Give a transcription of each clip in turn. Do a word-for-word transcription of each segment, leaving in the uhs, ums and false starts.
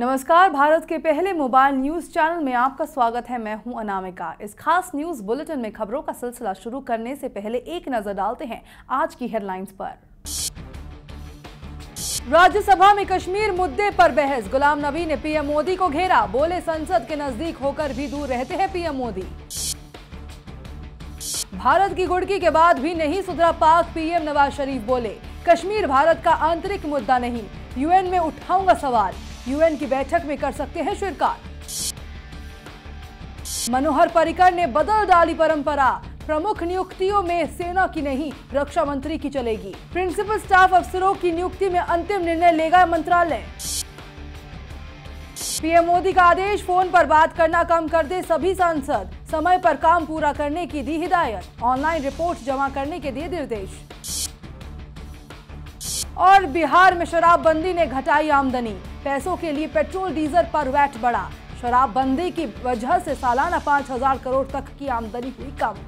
नमस्कार, भारत के पहले मोबाइल न्यूज चैनल में आपका स्वागत है। मैं हूं अनामिका। इस खास न्यूज बुलेटिन में खबरों का सिलसिला शुरू करने से पहले एक नजर डालते हैं आज की हेडलाइंस पर। राज्यसभा में कश्मीर मुद्दे पर बहस, गुलाम नबी ने पीएम मोदी को घेरा, बोले संसद के नजदीक होकर भी दूर रहते हैं पीएम मोदी। भारत की घुड़की के बाद भी नहीं सुधरा पाक, पीएम नवाज शरीफ बोले कश्मीर भारत का आंतरिक मुद्दा नहीं, यूएन में उठाऊंगा सवाल, यूएन की बैठक में कर सकते हैं शिरकत। मनोहर पर्रिकर ने बदल डाली परंपरा, प्रमुख नियुक्तियों में सेना की नहीं रक्षा मंत्री की चलेगी। प्रिंसिपल स्टाफ अफसरों की नियुक्ति में अंतिम निर्णय लेगा मंत्रालय। पीएम मोदी का आदेश, फोन पर बात करना कम कर दे सभी सांसद, समय पर काम पूरा करने की दी हिदायत, ऑनलाइन रिपोर्ट जमा करने के दिए निर्देश। और बिहार में शराबबंदी ने घटाई आमदनी, पैसों के लिए पेट्रोल डीजल पर वैट बढ़ा, शराबबंदी की वजह से सालाना पांच हजार करोड़ तक की आमदनी हुई कम।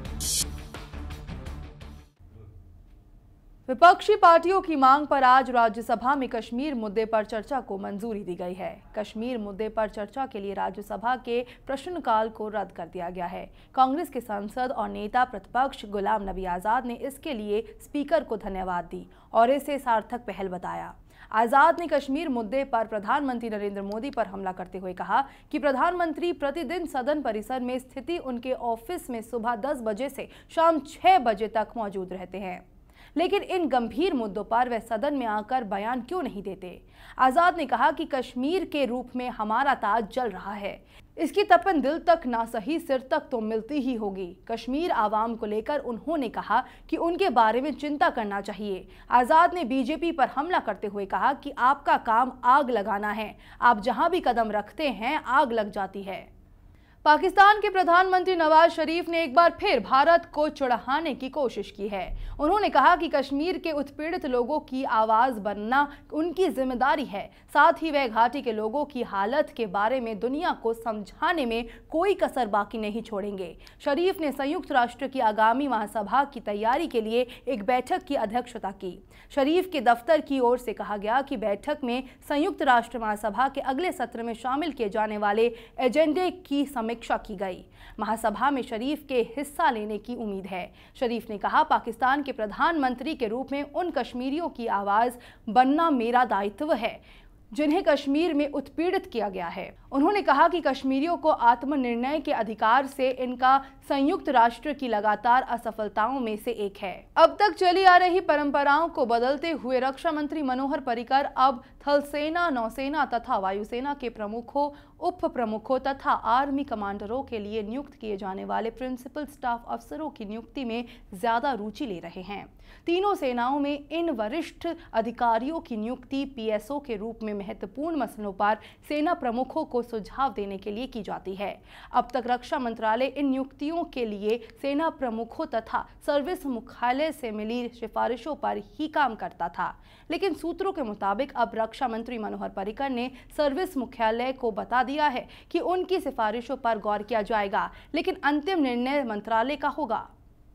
विपक्षी पार्टियों की मांग पर आज राज्यसभा में कश्मीर मुद्दे पर चर्चा को मंजूरी दी गई है। कश्मीर मुद्दे पर चर्चा के लिए राज्यसभा के प्रश्नकाल को रद्द कर दिया गया है। कांग्रेस के सांसद और नेता प्रतिपक्ष गुलाम नबी आजाद ने इसके लिए स्पीकर को धन्यवाद दी और इसे सार्थक पहल बताया। आजाद ने कश्मीर मुद्दे पर प्रधानमंत्री नरेंद्र मोदी पर हमला करते हुए कहा कि प्रधानमंत्री प्रतिदिन सदन परिसर में स्थिति उनके ऑफिस में सुबह दस बजे से शाम छह बजे तक मौजूद रहते हैं, लेकिन इन गंभीर मुद्दों पर वे सदन में आकर बयान क्यों नहीं देते। आजाद ने कहा कि कश्मीर के रूप में हमारा ताज जल रहा है, इसकी तपन दिल तक ना सही सिर तक तो मिलती ही होगी। कश्मीर आवाम को लेकर उन्होंने कहा कि उनके बारे में चिंता करना चाहिए। आजाद ने बीजेपी पर हमला करते हुए कहा कि आपका काम आग लगाना है, आप जहां भी कदम रखते हैं आग लग जाती है। पाकिस्तान के प्रधानमंत्री नवाज शरीफ ने एक बार फिर भारत को चिढ़ाने की कोशिश की है। उन्होंने कहा कि कश्मीर के उत्पीड़ित लोगों की आवाज बनना उनकी जिम्मेदारी है, साथ ही वह घाटी के लोगों की हालत के बारे में दुनिया को समझाने में कोई कसर बाकी नहीं छोड़ेंगे। शरीफ ने संयुक्त राष्ट्र की आगामी महासभा की तैयारी के लिए एक बैठक की अध्यक्षता की। शरीफ के दफ्तर की ओर से कहा गया कि बैठक में संयुक्त राष्ट्र महासभा के अगले सत्र में शामिल किए जाने वाले एजेंडे की समीक्षा की गई। महासभा में शरीफ के हिस्सा लेने की उम्मीद है। शरीफ ने कहा, पाकिस्तान के प्रधानमंत्री के रूप में उन कश्मीरियों की आवाज बनना मेरा दायित्व है जिन्हें कश्मीर में उत्पीड़ित किया गया है। उन्होंने कहा कि कश्मीरियों को आत्मनिर्णय के अधिकार से इनका संयुक्त राष्ट्र की लगातार असफलताओं में से एक है। अब तक चली आ रही परंपराओं को बदलते हुए रक्षा मंत्री मनोहर पर्रिकर अब थल सेना, नौसेना तथा वायुसेना के प्रमुखों, उप प्रमुखों तथा आर्मी कमांडरों के लिए नियुक्त किए जाने वाले प्रिंसिपल स्टाफ अफसरों की नियुक्ति में ज्यादा रुचि ले रहे हैं। तीनों सेनाओं में इन वरिष्ठ अधिकारियों की नियुक्ति पीएसओ के रूप में महत्वपूर्ण मसलों पर सेना प्रमुखों को सुझाव देने के लिए की जाती है। अब तक रक्षा मंत्रालय इन नियुक्तियों के लिए सेना प्रमुखों तथा सर्विस मुख्यालय से मिली सिफारिशों पर ही काम करता था, लेकिन सूत्रों के मुताबिक अब रक्षा मंत्री मनोहर पर्रिकर ने सर्विस मुख्यालय को बता दिया है कि उनकी सिफारिशों पर गौर किया जाएगा, लेकिन अंतिम निर्णय मंत्रालय का होगा।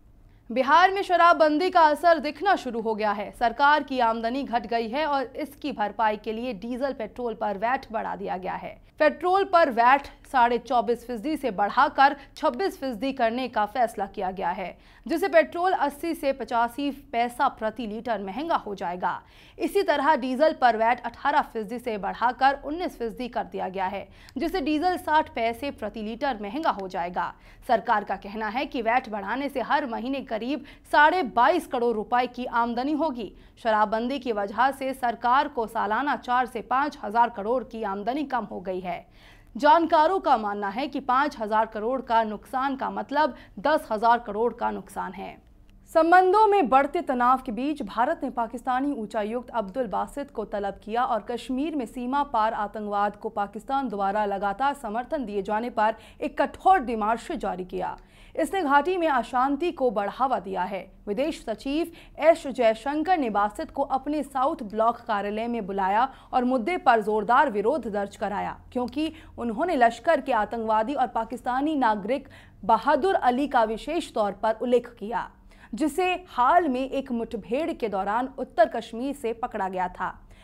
बिहार में शराबबंदी का असर दिखना शुरू हो गया है। सरकार की आमदनी घट गई है और इसकी भरपाई के लिए डीजल पेट्रोल पर वैट बढ़ा दिया गया है। पेट्रोल पर वैट साढ़े चौबीस फीसदी से बढ़ाकर छब्बीस फीसदी करने का फैसला किया गया है, जिससे पेट्रोल अस्सी से पचासी पैसा प्रति लीटर महंगा हो जाएगा। इसी तरह डीजल पर वैट अठारह फीसदी से बढ़ाकर उन्नीस फीसदी कर दिया गया है, जिससे डीजल साठ पैसे प्रति लीटर महंगा हो जाएगा। सरकार का कहना है कि वैट बढ़ाने से हर महीने करीब साढ़े बाईस करोड़ रुपए की आमदनी होगी। शराबबंदी की वजह से सरकार को सालाना चार से पांच हजार करोड़ की आमदनी कम हो गई है। जानकारों का मानना है कि पांच हजार करोड़ का नुकसान का मतलब दस हजार करोड़ का नुकसान है। संबंधों में बढ़ते तनाव के बीच भारत ने पाकिस्तानी उच्चायुक्त अब्दुल बासित को तलब किया और कश्मीर में सीमा पार आतंकवाद को पाकिस्तान द्वारा लगातार समर्थन दिए जाने पर एक कठोर डिमार्श जारी किया। इसने घाटी में अशांति को बढ़ावा दिया है। विदेश सचिव एस जयशंकर ने बासित को अपने साउथ ब्लॉक कार्यालय में बुलाया और मुद्दे पर जोरदार विरोध दर्ज कराया, क्योंकि उन्होंने लश्कर के आतंकवादी और पाकिस्तानी नागरिक बहादुर अली का विशेष तौर पर उल्लेख किया, जिसे हाल में एक मुठभेड़ के दौरान उत्तर कश्मीर से पकड़ा गया था।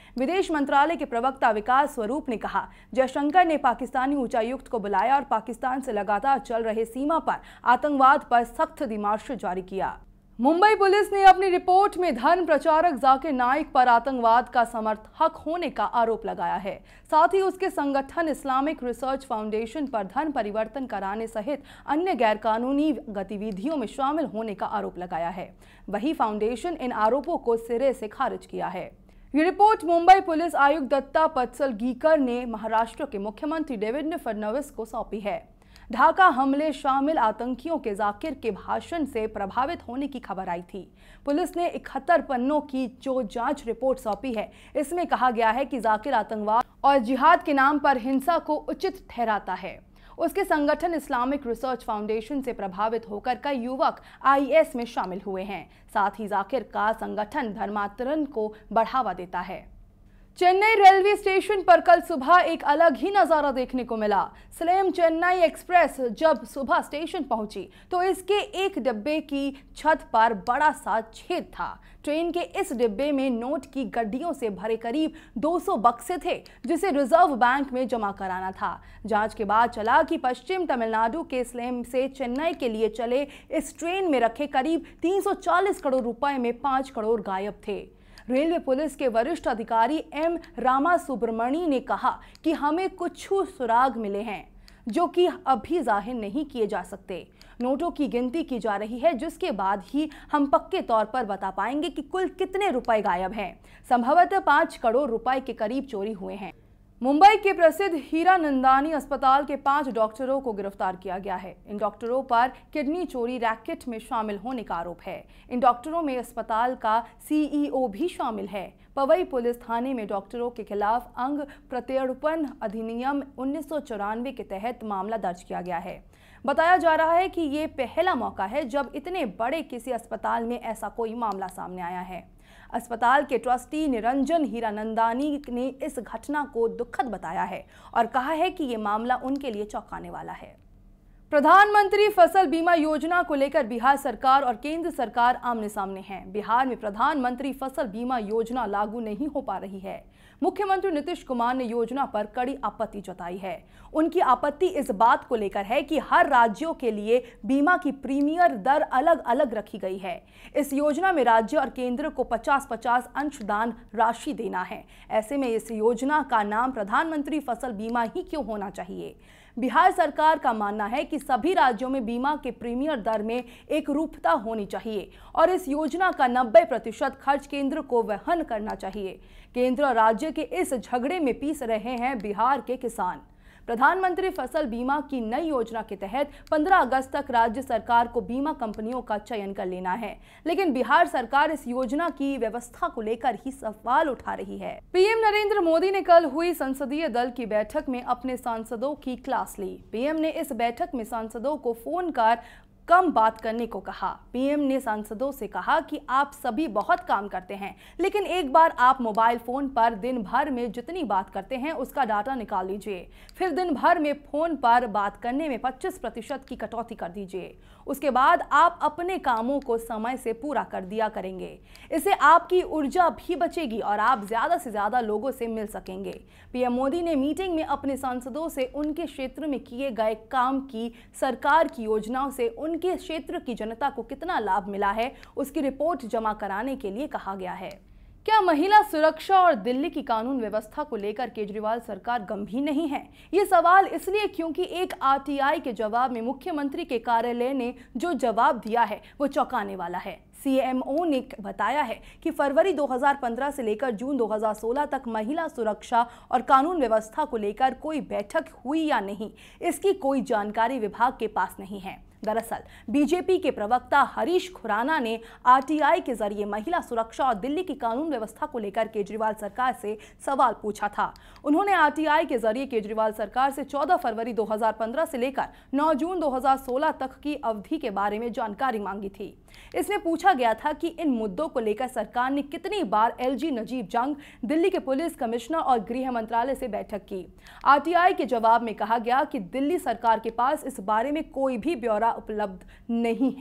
विदेश मंत्रालय के प्रवक्ता विकास स्वरूप ने कहा, जयशंकर ने पाकिस्तानी उच्चायुक्त को बुलाया और पाकिस्तान से लगातार चल रहे सीमा पर आतंकवाद पर सख्त दिमाग जारी किया। मुंबई पुलिस ने अपनी रिपोर्ट में धर्म प्रचारक जाकिर नाइक पर आतंकवाद का समर्थक होने का आरोप लगाया है। साथ ही उसके संगठन इस्लामिक रिसर्च फाउंडेशन पर धर्म परिवर्तन कराने सहित अन्य गैरकानूनी गतिविधियों में शामिल होने का आरोप लगाया है। वही फाउंडेशन इन आरोपों को सिरे से खारिज किया है। ये रिपोर्ट मुंबई पुलिस आयुक्त दत्ता पत्सलगीकर ने महाराष्ट्र के मुख्यमंत्री देवेंद्र फडणवीस को सौंपी है। ढाका हमले शामिल आतंकियों के जाकिर के भाषण से प्रभावित होने की खबर आई थी। पुलिस ने इकहत्तर पन्नों की जो जांच रिपोर्ट सौंपी है, इसमें कहा गया है कि जाकिर आतंकवाद और जिहाद के नाम पर हिंसा को उचित ठहराता है। उसके संगठन इस्लामिक रिसर्च फाउंडेशन से प्रभावित होकर कई युवक आई एस में शामिल हुए हैं। साथ ही जाकिर का संगठन धर्मांतरण को बढ़ावा देता है। चेन्नई रेलवे स्टेशन पर कल सुबह एक अलग ही नजारा देखने को मिला। स्लेम चेन्नई एक्सप्रेस जब सुबह स्टेशन पहुंची तो इसके एक डिब्बे की छत पर बड़ा सा छेद था। ट्रेन के इस डिब्बे में नोट की गड्डियों से भरे करीब दो सौ बक्से थे, जिसे रिजर्व बैंक में जमा कराना था। जांच के बाद चला कि पश्चिम तमिलनाडु के स्लेम से चेन्नई के लिए चले इस ट्रेन में रखे करीब तीन सौ चालीस करोड़ रुपए में पांच करोड़ गायब थे। रेलवे पुलिस के वरिष्ठ अधिकारी एम रामा सुब्रमणी ने कहा कि हमें कुछ सुराग मिले हैं जो कि अभी जाहिर नहीं किए जा सकते। नोटों की गिनती की जा रही है, जिसके बाद ही हम पक्के तौर पर बता पाएंगे कि कुल कितने रुपए गायब हैं। संभवतः पांच करोड़ रुपए के करीब चोरी हुए हैं। मुंबई के प्रसिद्ध हीरानंदानी अस्पताल के पांच डॉक्टरों को गिरफ्तार किया गया है। इन डॉक्टरों पर किडनी चोरी रैकेट में शामिल होने का आरोप है। इन डॉक्टरों में अस्पताल का सी ई ओ भी शामिल है। पवई पुलिस थाने में डॉक्टरों के खिलाफ अंग प्रत्यर्पण अधिनियम उन्नीस सौ चौरानवे के तहत मामला दर्ज किया गया है। बताया जा रहा है कि ये पहला मौका है जब इतने बड़े किसी अस्पताल में ऐसा कोई मामला सामने आया है। अस्पताल के ट्रस्टी निरंजन हीरानंदानी ने इस घटना को दुखद बताया है और कहा है कि ये मामला उनके लिए चौंकाने वाला है। प्रधानमंत्री फसल बीमा योजना को लेकर बिहार सरकार और केंद्र सरकार आमने सामने हैं। बिहार में प्रधानमंत्री फसल बीमा योजना लागू नहीं हो पा रही है। मुख्यमंत्री नीतीश कुमार ने योजना पर कड़ी आपत्ति जताई है। उनकी आपत्ति इस बात को लेकर है कि हर राज्यों के लिए बीमा की प्रीमियर दर अलग अलग रखी गई है। इस योजना में राज्य और केंद्र को पचास पचास अंशदान राशि देना है। ऐसे में इस योजना का नाम प्रधानमंत्री फसल बीमा ही क्यों होना चाहिए? बिहार सरकार का मानना है कि सभी राज्यों में बीमा के प्रीमियर दर में एक रूपता होनी चाहिए और इस योजना का नब्बे प्रतिशत खर्च केंद्र को वहन करना चाहिए। केंद्र और राज्य के इस झगड़े में पीस रहे हैं बिहार के किसान। प्रधानमंत्री फसल बीमा की नई योजना के तहत पंद्रह अगस्त तक राज्य सरकार को बीमा कंपनियों का चयन कर लेना है, लेकिन बिहार सरकार इस योजना की व्यवस्था को लेकर ही सवाल उठा रही है। पीएम नरेंद्र मोदी ने कल हुई संसदीय दल की बैठक में अपने सांसदों की क्लास ली। पीएम ने इस बैठक में सांसदों को फोन कर कम बात करने को कहा। पीएम ने सांसदों से कहा कि आप सभी बहुत काम करते हैं, लेकिन एक बार आप मोबाइल फोन पर दिन भर में जितनी बात करते हैं उसका डाटा निकाल लीजिए, फिर दिन भर में फोन पर बात करने में पच्चीस प्रतिशत की कटौती कर दीजिए। उसके बाद आप अपने कामों को समय से पूरा कर दिया करेंगे। इससे आपकी ऊर्जा भी बचेगी और आप ज्यादा से ज्यादा लोगों से मिल सकेंगे। पीएम मोदी ने मीटिंग में अपने सांसदों से उनके क्षेत्र में किए गए काम की, सरकार की योजनाओं से उनके क्षेत्र की जनता को कितना लाभ मिला है, उसकी रिपोर्ट जमा कराने के लिए कहा गया है। क्या महिला सुरक्षा और दिल्ली की कानून व्यवस्था को लेकर केजरीवाल सरकार गंभीर नहीं है? ये सवाल इसलिए क्योंकि एक आर टी आई के जवाब में मुख्यमंत्री के कार्यालय ने जो जवाब दिया है वो चौंकाने वाला है। सी एम ओ ने बताया है कि फरवरी दो हज़ार पंद्रह से लेकर जून दो हज़ार सोलह तक महिला सुरक्षा और कानून व्यवस्था को लेकर कोई बैठक हुई या नहीं, इसकी कोई जानकारी विभाग के पास नहीं है। दरअसल बीजेपी के प्रवक्ता हरीश खुराना ने आर टी आई के जरिए महिला सुरक्षा और दिल्ली की कानून व्यवस्था को लेकर केजरीवाल सरकार से सवाल पूछा था। उन्होंने आर टी आई के जरिए केजरीवाल सरकार से चौदह फरवरी दो हज़ार पंद्रह से लेकर नौ जून दो हज़ार सोलह तक की अवधि के बारे में जानकारी मांगी थी। इसमें पूछा गया था कि इन मुद्दों को लेकर सरकार ने कितनी बार एल जी नजीब जंग, दिल्ली के पुलिस कमिश्नर और गृह मंत्रालय से बैठक की। आर टी आई के जवाब में कहा गया कि दिल्ली सरकार के पास इस बारे में कोई भी ब्यौरा उपलब्ध नहीं है।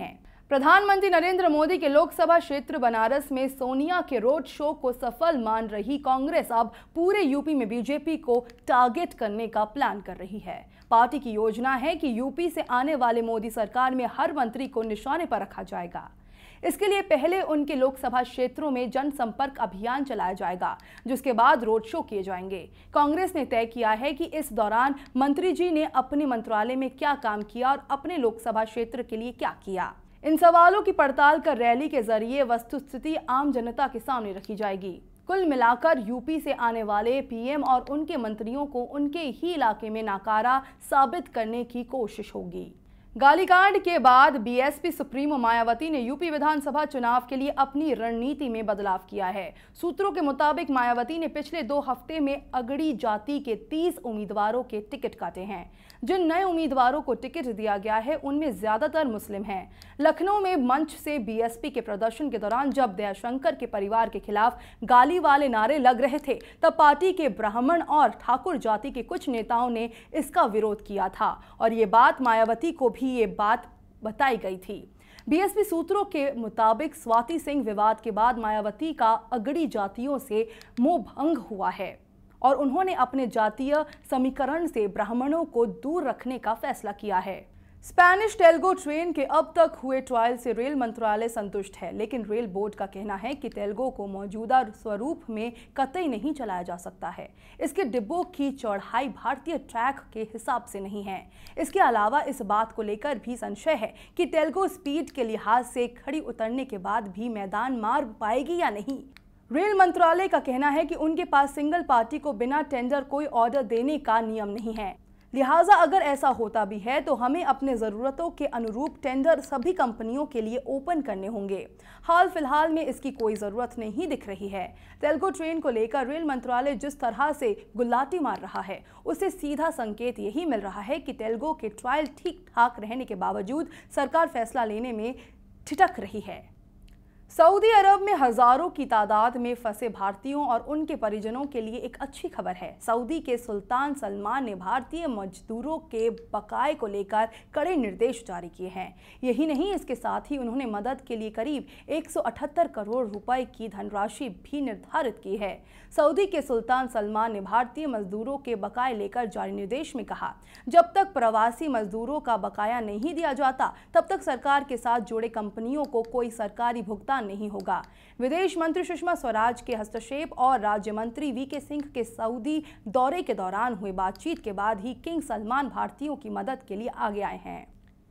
प्रधानमंत्री नरेंद्र मोदी के लोकसभा क्षेत्र बनारस में सोनिया के रोड शो को सफल मान रही कांग्रेस अब पूरे यूपी में बीजेपी को टारगेट करने का प्लान कर रही है। पार्टी की योजना है कि यूपी से आने वाले मोदी सरकार में हर मंत्री को निशाने पर रखा जाएगा। इसके लिए पहले उनके लोकसभा क्षेत्रों में जनसंपर्क अभियान चलाया जाएगा, जिसके बाद रोड शो किए जाएंगे। कांग्रेस ने तय किया है कि इस दौरान मंत्री जी ने अपने मंत्रालय में क्या काम किया और अपने लोकसभा क्षेत्र के लिए क्या किया, इन सवालों की पड़ताल कर रैली के जरिए वस्तुस्थिति आम जनता के सामने रखी जाएगी। कुल मिलाकर यूपी से आने वाले पीएम और उनके मंत्रियों को उनके ही इलाके में नाकारा साबित करने की कोशिश होगी। गालीकांड के बाद बीएसपी सुप्रीमो मायावती ने यूपी विधानसभा चुनाव के लिए अपनी रणनीति में बदलाव किया है। सूत्रों के मुताबिक मायावती ने पिछले दो हफ्ते में अगड़ी जाति के तीस उम्मीदवारों के टिकट काटे हैं। जिन नए उम्मीदवारों को टिकट दिया गया है उनमें ज्यादातर मुस्लिम हैं। लखनऊ में मंच से बीएसपी के प्रदर्शन के दौरान जब दयाशंकर के परिवार के खिलाफ गाली वाले नारे लग रहे थे, तब पार्टी के ब्राह्मण और ठाकुर जाति के कुछ नेताओं ने इसका विरोध किया था और ये बात मायावती को भी ये बात बताई गई थी। बीएसपी सूत्रों के मुताबिक स्वाति सिंह विवाद के बाद मायावती का अगड़ी जातियों से मोह भंग हुआ है और उन्होंने अपने जातीय समीकरण से ब्राह्मणों को दूर रखने का फैसला किया है। स्पेनिश तेलुगु ट्रेन के अब तक हुए ट्रायल से रेल मंत्रालय संतुष्ट है, लेकिन रेल बोर्ड का कहना है कि तेलुगु को मौजूदा स्वरूप में कतई नहीं चलाया जा सकता है। इसके डिब्बों की चौड़ाई भारतीय ट्रैक के हिसाब से नहीं है। इसके अलावा इस बात को लेकर भी संशय है कि तेलुगु स्पीड के लिहाज से खड़ी उतरने के बाद भी मैदान मार पाएगी या नहीं। रेल मंत्रालय का कहना है कि उनके पास सिंगल पार्टी को बिना टेंडर कोई ऑर्डर देने का नियम नहीं है, लिहाजा अगर ऐसा होता भी है तो हमें अपने ज़रूरतों के अनुरूप टेंडर सभी कंपनियों के लिए ओपन करने होंगे। हाल फिलहाल में इसकी कोई ज़रूरत नहीं दिख रही है। तेलुगु ट्रेन को लेकर रेल मंत्रालय जिस तरह से गुलाटी मार रहा है, उससे सीधा संकेत यही मिल रहा है कि तेलुगु के ट्रायल ठीक ठाक रहने के बावजूद सरकार फैसला लेने में ठिठक रही है। सऊदी अरब में हजारों की तादाद में फंसे भारतीयों और उनके परिजनों के लिए एक अच्छी खबर है। सऊदी के सुल्तान सलमान ने भारतीय मजदूरों के बकाये को लेकर कड़े निर्देश जारी किए हैं। यही नहीं, इसके साथ ही उन्होंने मदद के लिए करीब एक सौ अठहत्तर करोड़ रुपए की धनराशि भी निर्धारित की है। सऊदी के सुल्तान सलमान ने भारतीय मजदूरों के बकाये लेकर जारी निर्देश में कहा, जब तक प्रवासी मजदूरों का बकाया नहीं दिया जाता तब तक सरकार के साथ जुड़े कंपनियों को कोई सरकारी भुगतान नहीं होगा। विदेश मंत्री सुषमा स्वराज के हस्तक्षेप और राज्य मंत्री वी के सिंह के सऊदी दौरे के दौरान हुई बातचीत के बाद ही किंग सलमान भारतीयों की मदद के लिए आगे आए हैं।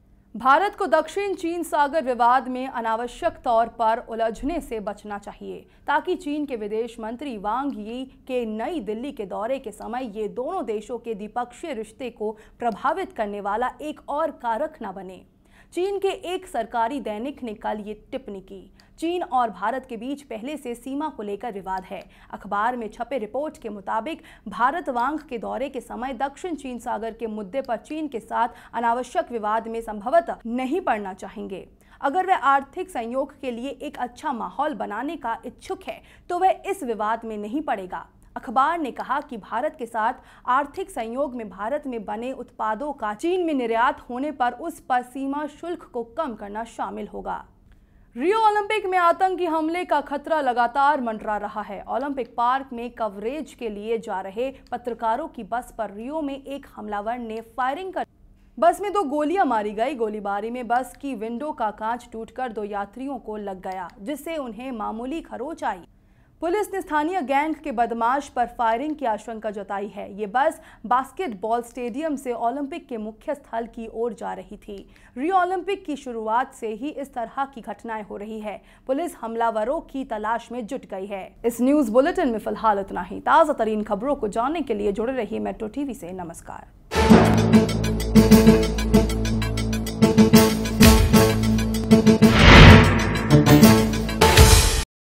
भारत को दक्षिण चीन सागर विवाद में अनावश्यक तौर पर उलझने से बचना चाहिए, ताकि चीन के विदेश मंत्री वांग यी के नई दिल्ली के दौरे के समय ये दोनों देशों के द्विपक्षीय रिश्ते को प्रभावित करने वाला एक और कारक न बने। चीन के एक सरकारी दैनिक ने कल ये टिप्पणी की। चीन और भारत के बीच पहले से सीमा को लेकर विवाद है। अखबार में छपे रिपोर्ट के मुताबिक भारत वांग के दौरे के समय दक्षिण चीन सागर के मुद्दे पर चीन के साथ अनावश्यक विवाद में संभवतः नहीं पड़ना चाहेंगे। अगर वह आर्थिक सहयोग के लिए एक अच्छा माहौल बनाने का इच्छुक है तो वह इस विवाद में नहीं पड़ेगा। अखबार ने कहा कि भारत के साथ आर्थिक सहयोग में भारत में बने उत्पादों का चीन में निर्यात होने पर उस पर सीमा शुल्क को कम करना शामिल होगा। रियो ओलंपिक में आतंकी हमले का खतरा लगातार मंडरा रहा है। ओलंपिक पार्क में कवरेज के लिए जा रहे पत्रकारों की बस पर रियो में एक हमलावर ने फायरिंग कर बस में दो गोलियां मारी गई। गोलीबारी में बस की विंडो का कांच टूटकर दो यात्रियों को लग गया, जिससे उन्हें मामूली खरोंच आई। पुलिस ने स्थानीय गैंग के बदमाश पर फायरिंग की आशंका जताई है। ये बस बास्केटबॉल स्टेडियम से ओलंपिक के मुख्य स्थल की ओर जा रही थी। रियो ओलंपिक की शुरुआत से ही इस तरह की घटनाएं हो रही है। पुलिस हमलावरों की तलाश में जुट गई है। इस न्यूज बुलेटिन में फिलहाल इतना ही। ताज़ा तरीन खबरों को जानने के लिए जुड़े रहिए मेट्रो टीवी से। नमस्कार।